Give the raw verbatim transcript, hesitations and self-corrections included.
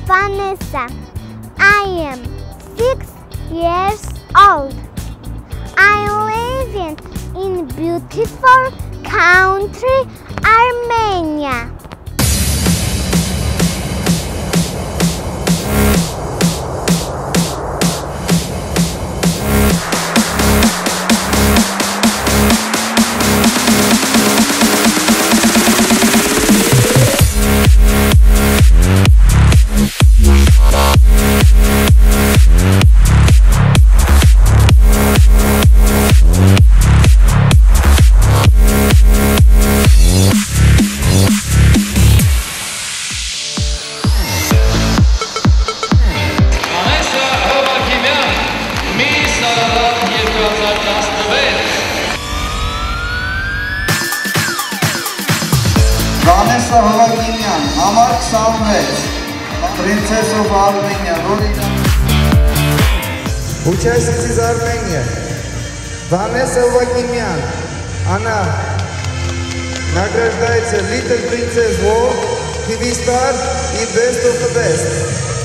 Vanessa. I am six years old. I live in beautiful country Armenia. Vanessa Hovagimyan, number twenty-six, Princess of Armenia. Участница из Армении. Vanessa Hovagimyan. Она награждается Little Princess World, ти ви Star и Best of the Best.